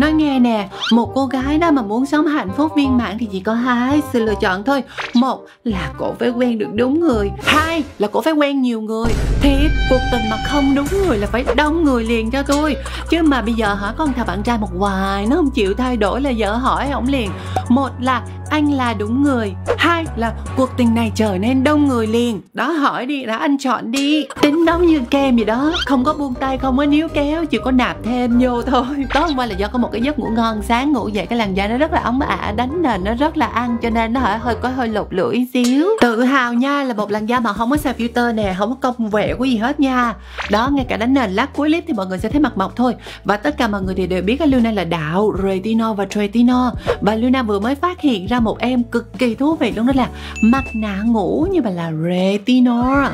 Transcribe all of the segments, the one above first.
Nói nghe nè, một cô gái đó mà muốn sống hạnh phúc viên mãn thì chỉ có hai sự lựa chọn thôi. Một là cổ phải quen được đúng người, hai là cổ phải quen nhiều người. Thiệt, cuộc tình mà không đúng người là phải đông người liền cho tôi. Chứ mà bây giờ hả, có một thằng bạn trai một hoài nó không chịu thay đổi là vợ hỏi ổng liền. Một là anh là đúng người, hai là cuộc tình này trở nên đông người liền. Đó, hỏi đi, đó anh chọn đi. Tính nóng như kem gì đó, không có buông tay, không có níu kéo, chỉ có nạp thêm vô thôi. Tối hôm qua là do có một cái giấc ngủ ngon, sáng ngủ dậy cái làn da nó rất là óng ả, đánh nền nó rất là ăn, cho nên nó hơi lột lưỡi xíu. Tự hào nha, là một làn da mà không có xài filter nè, không có cong vẹo cái gì hết nha. Đó, ngay cả đánh nền lát cuối clip thì mọi người sẽ thấy mặt mộc thôi. Và tất cả mọi người thì đều biết cái Luna là đạo retinol và tretinoin. Và Luna vừa mới phát hiện ra một em cực kỳ thú vị luôn, đó là mặt nạ ngủ nhưng mà là retinol.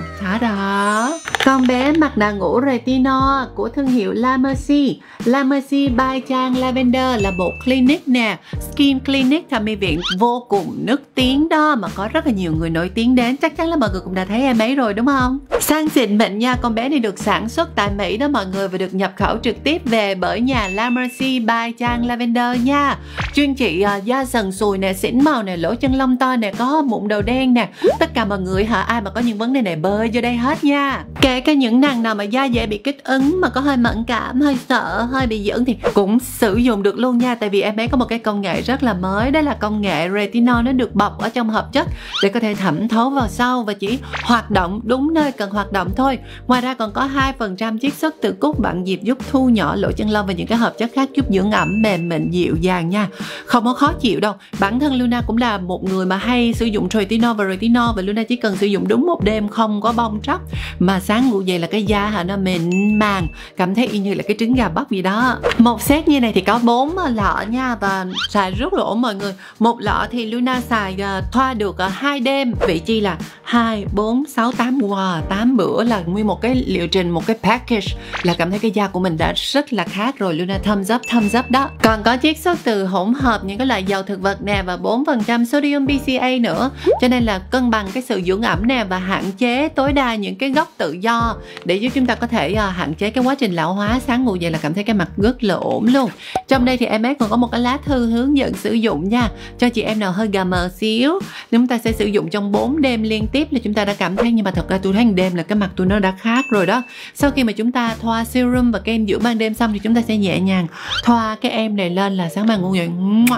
Đó. Con bé mặt nạ ngủ retinol của thương hiệu La Mercy. La Mercy by Trang Lavender là một clinic nè, skin clinic thẩm mỹ viện vô cùng nức tiếng đó, mà có rất là nhiều người nổi tiếng đến. Chắc chắn là mọi người cũng đã thấy em ấy rồi đúng không? Sang xịn mịn nha, con bé này được sản xuất tại Mỹ đó mọi người, và được nhập khẩu trực tiếp về bởi nhà La Mercy by Trang Lavender nha. Chuyên trị da sần sùi nè, xỉn màu nè, lỗ chân lông to nè, có mụn đầu đen nè. Tất cả mọi người ai mà có những vấn đề này bơi vô đây hết nha. Kể cả những nàng nào mà da dễ bị kích ứng, mà có hơi mẫn cảm, hơi sợ, hơi bị dưỡng thì cũng sử dụng được luôn nha. Tại vì em ấy có một cái công nghệ rất là mới, đó là công nghệ retinol, nó được bọc ở trong hợp chất để có thể thẩm thấu vào sâu và chỉ hoạt động đúng nơi cần hoạt động thôi. Ngoài ra còn có 2% chiết xuất từ cúc bạn diệp giúp thu nhỏ lỗ chân lông và những cái hợp chất khác giúp dưỡng ẩm, mềm mịn, dịu dàng nha. Không có khó chịu đâu. Bản thân Luna cũng là một người mà hay sử dụng tretinoin và retinol, và Luna chỉ cần sử dụng đúng một đêm, không có bong tróc, mà sáng ngủ dậy là cái da nó mịn màng, cảm thấy y như là cái trứng gà bắp gì đó. Một set như này thì có 4 lọ nha, và xài rất là ổn mọi người. Một lọ thì Luna xài thoa được 2 đêm, vị chi là 2, 4, 6, 8, wow, 8 bữa là nguyên một cái liệu trình, một cái package là cảm thấy cái da của mình đã rất là khác rồi. Luna thumbs up đó. Còn có chiết xuất từ hỗn hợp những cái loại dầu thực vật nè, và 4% sodium BCA nữa, cho nên là cân bằng cái sự dưỡng ẩm nè, và hạn chế tối đa những cái gốc tự do để giúp chúng ta có thể hạn chế cái quá trình lão hóa. Sáng ngủ dậy là cảm thấy cái mặt rất là ổn luôn. Trong đây thì em ấy còn có một cái lá thư hướng dẫn sử dụng nha, cho chị em nào hơi gà mờ xíu. Chúng ta sẽ sử dụng trong 4 đêm liên tiếp là chúng ta đã cảm thấy, nhưng mà thật ra tôi thấy một đêm là cái mặt tôi nó đã khác rồi đó. Sau khi mà chúng ta thoa serum và kem dưỡng ban đêm xong thì chúng ta sẽ nhẹ nhàng thoa cái em này lên, là sáng mai ngủ dậy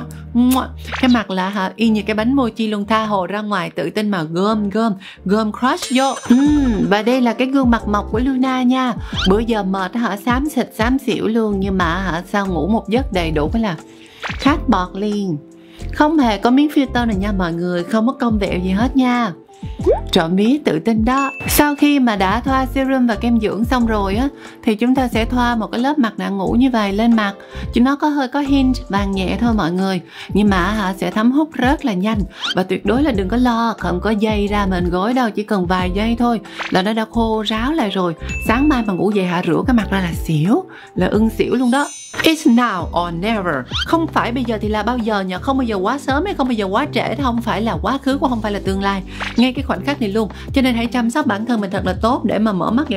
cái mặt là y như cái bánh mochi luôn, tha hồ ra ngoài tự tin mà gom crush vô. Và đây là cái gương mặt mộc của Luna nha. Bữa giờ mệt xám xịt xám xỉu luôn, nhưng mà sao ngủ một giấc đầy đủ cái là khát bọt liền. Không hề có miếng filter này nha mọi người, không có cong vẹo gì hết nha. Trộm vía tự tin đó. Sau khi mà đã thoa serum và kem dưỡng xong rồi á, thì chúng ta sẽ thoa một cái lớp mặt nạ ngủ như vậy lên mặt. Chứ nó có hint vàng nhẹ thôi mọi người, nhưng mà sẽ thấm hút rất là nhanh. Và tuyệt đối là đừng có lo không có dây ra mền gối đâu, chỉ cần vài giây thôi là nó đã khô ráo lại rồi. Sáng mai mà ngủ dậy rửa cái mặt ra là xỉu, là ưng xỉu luôn đó. It's now or never. Không phải bây giờ thì là bao giờ nhỉ? Không bao giờ quá sớm hay không bao giờ quá trễ, không phải là quá khứ cũng không phải là tương lai. Ngay cái khoảnh khắc này luôn. Cho nên hãy chăm sóc bản thân mình thật là tốt để mà mở mắt vậy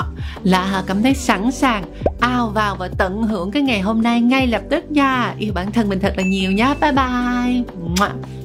là cảm thấy sẵn sàng ao vào và tận hưởng cái ngày hôm nay ngay lập tức nha. Yêu bản thân mình thật là nhiều nhá. Bye bye.